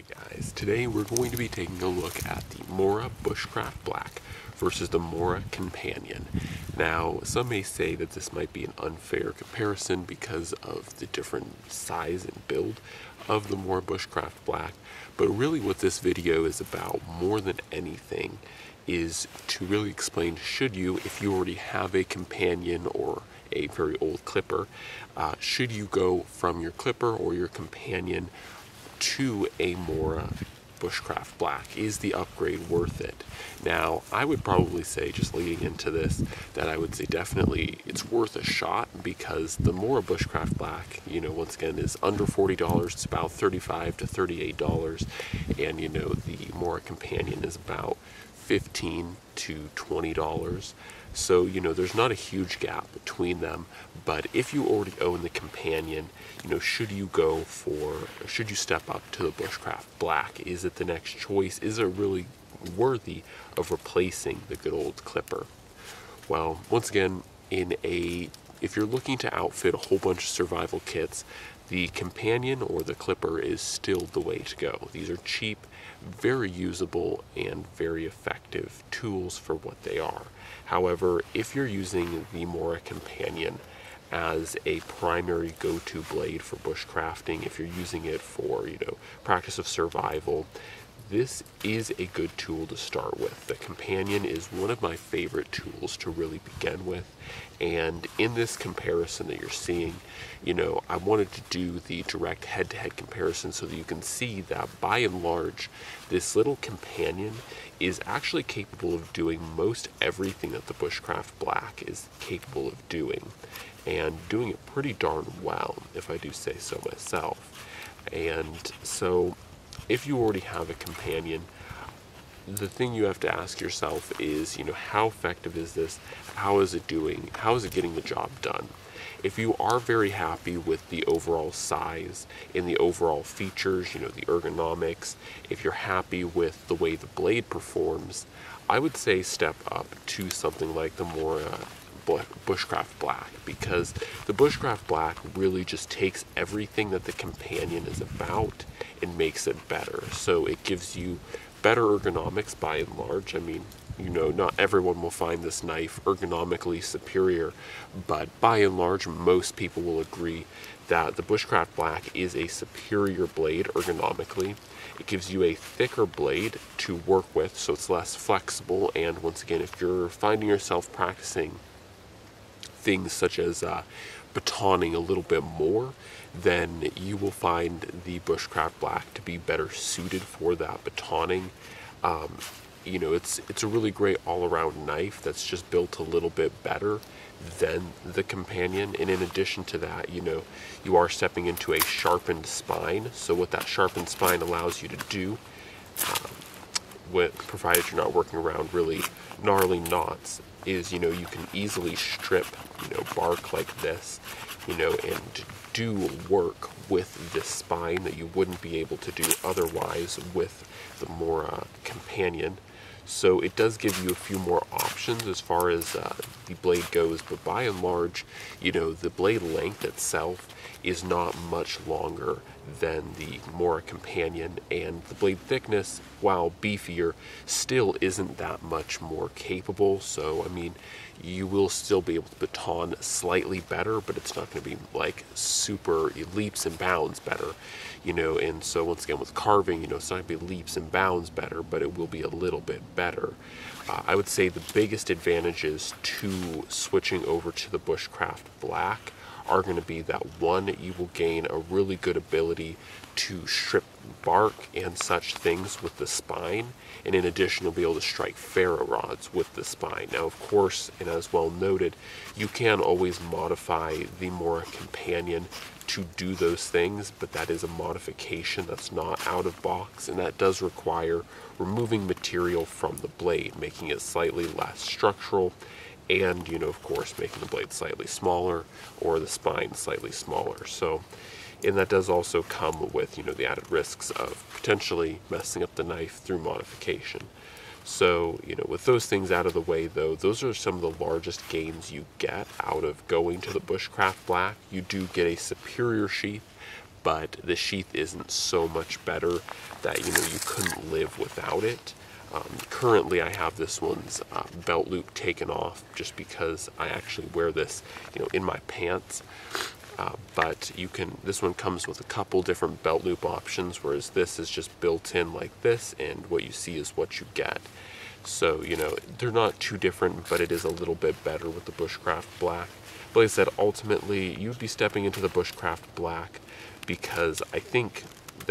Hey guys, today we're going to be taking a look at the Mora Bushcraft Black versus the Mora Companion. Now, some may say that this might be an unfair comparison because of the different size and build of the Mora Bushcraft Black, but really what this video is about more than anything is to really explain, should you, if you already have a Companion or a very old clipper, should you go from your clipper or your Companion to a Mora Bushcraft Black? Is the upgrade worth it? Now, I would probably say, just leading into this, that I would say definitely it's worth a shot, because the Mora Bushcraft Black, once again, is under $40. It's about $35 to $38, and the Mora Companion is about $15 to $20. So, there's not a huge gap between them, but if you already own the Companion, should you step up to the Bushcraft Black? Is it the next choice? Is it really worthy of replacing the good old clipper? Well, once again, if you're looking to outfit a whole bunch of survival kits, the Companion or the clipper is still the way to go. These are cheap, very usable, and very effective tools for what they are. However, if you're using the Mora Companion as a primary go-to blade for bushcrafting, if you're using it for, practice of survival, this is a good tool to start with. The Companion is one of my favorite tools to really begin with, and in this comparison that you're seeing, I wanted to do the direct head-to-head comparison so that you can see that by and large, this little Companion is actually capable of doing most everything that the Bushcraft Black is capable of doing, and doing it pretty darn well, if I do say so myself. And so, if you already have a Companion, the thing you have to ask yourself is, how effective is this? How is it doing? How is it getting the job done? If you are very happy with the overall size and the overall features, the ergonomics, if you're happy with the way the blade performs, I would say step up to something like the Mora Bushcraft Black, because the Bushcraft Black really just takes everything that the Companion is about and makes it better. So it gives you better ergonomics by and large. I mean, not everyone will find this knife ergonomically superior, but by and large, most people will agree that the Bushcraft Black is a superior blade ergonomically. It gives you a thicker blade to work with, so it's less flexible, and once again, if you're finding yourself practicing things such as batoning a little bit more, then you will find the Bushcraft Black to be better suited for that batoning. It's a really great all-around knife that's just built a little bit better than the Companion, and in addition to that, you are stepping into a sharpened spine. So what that sharpened spine allows you to do, provided you're not working around really gnarly knots, is you can easily strip bark like this, and do work with this spine that you wouldn't be able to do otherwise with the Mora Companion. So it does give you a few more options as far as the blade goes, but by and large, the blade length itself is not much longer than the Mora Companion, and the blade thickness, while beefier, still isn't that much more capable. So, I mean, you will still be able to baton slightly better, but it's not going to be like super leaps and bounds better, and so once again with carving, it's not going to be leaps and bounds better, but it will be a little bit better. I would say the biggest advantages to switching over to the Bushcraft Black are going to be that, one, you will gain a really good ability to strip bark and such things with the spine, and in addition you'll be able to strike ferro rods with the spine. Now, of course, and as well noted, you can always modify the Mora Companion to do those things, but that is a modification that's not out of box, and that does require removing material from the blade, making it slightly less structural, and of course making the blade slightly smaller or the spine slightly smaller. So, and that does also come with the added risks of potentially messing up the knife through modification. So, with those things out of the way, though, those are some of the largest gains you get out of going to the Bushcraft Black. You do get a superior sheath, but the sheath isn't so much better that, you know, you couldn't live without it. Currently I have this one's belt loop taken off just because I actually wear this, you know, in my pants. But this one comes with a couple different belt loop options, whereas this is just built in like this, and what you see is what you get. So, you know, they're not too different, but it is a little bit better with the Bushcraft Black. But like I said, ultimately, you'd be stepping into the Bushcraft Black because I think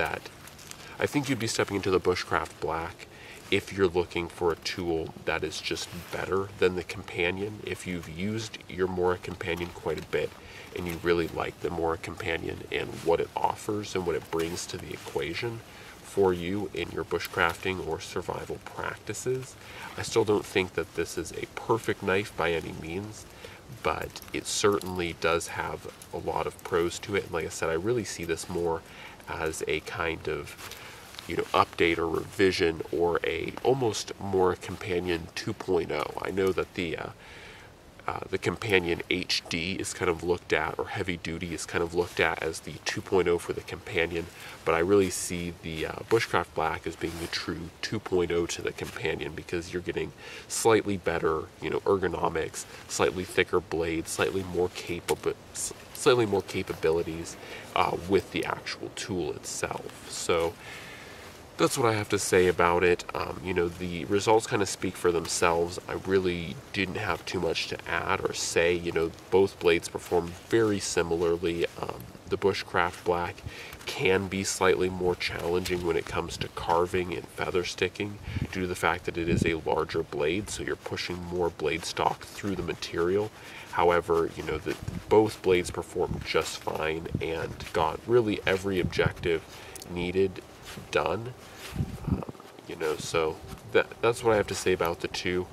you'd be stepping into the Bushcraft Black if you're looking for a tool that is just better than the Companion. If you've used your Mora Companion quite a bit and you really like the Mora Companion and what it offers and what it brings to the equation for you in your bushcrafting or survival practices, I still don't think that this is a perfect knife by any means, but it certainly does have a lot of pros to it. And like I said, I really see this more as a kind of, you know, update or revision, or a almost Mora Companion 2.0. I know that the Companion HD is kind of looked at, or heavy duty is kind of looked at as the 2.0 for the Companion, but I really see the Bushcraft Black as being the true 2.0 to the Companion, because you're getting slightly better, you know, ergonomics, slightly thicker blades, slightly more capabilities with the actual tool itself. So that's what I have to say about it. You know, the results kind of speak for themselves. I really didn't have too much to add or say. You know, both blades perform very similarly. The Bushcraft Black can be slightly more challenging when it comes to carving and feather sticking due to the fact that it is a larger blade, so you're pushing more blade stock through the material. However, you know, both blades perform just fine and got really every objective needed done. You know, so that's what I have to say about the two.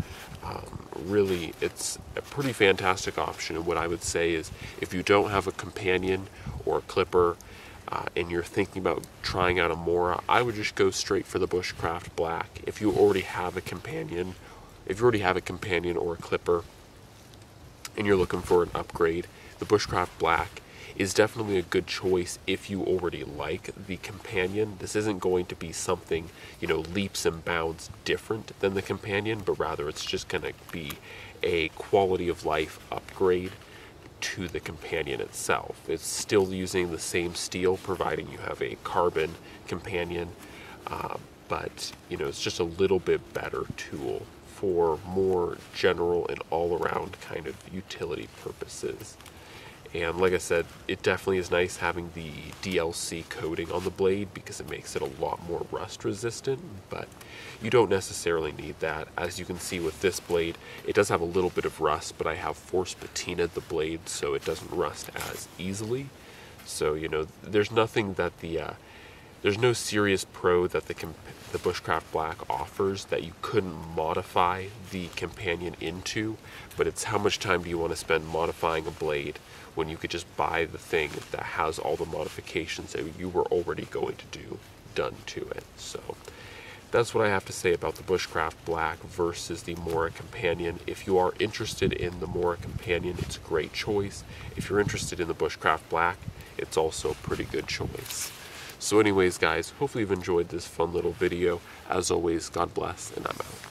Really, it's a pretty fantastic option, and what I would say is, if you don't have a Companion or a clipper and you're thinking about trying out a Mora, I would just go straight for the Bushcraft Black. If you already have a Companion or a clipper and you're looking for an upgrade, the Bushcraft Black is definitely a good choice if you already like the Companion. This isn't going to be something, you know, leaps and bounds different than the Companion, but rather it's just going to be a quality of life upgrade to the Companion itself. It's still using the same steel, providing you have a carbon Companion, but, you know, it's just a little bit better tool for more general and all-around kind of utility purposes. And like I said, it definitely is nice having the DLC coating on the blade because it makes it a lot more rust resistant, but you don't necessarily need that. As you can see with this blade, it does have a little bit of rust, but I have force patinaed the blade so it doesn't rust as easily. So, you know, there's nothing that there's no serious pro that the Bushcraft Black offers that you couldn't modify the Companion into, but it's how much time do you want to spend modifying a blade when you could just buy the thing that has all the modifications that you were already going to do done to it. So that's what I have to say about the Bushcraft Black versus the Mora Companion. If you are interested in the Mora Companion, it's a great choice. If you're interested in the Bushcraft Black, it's also a pretty good choice. So anyways, guys, hopefully you've enjoyed this fun little video. As always, God bless, and I'm out.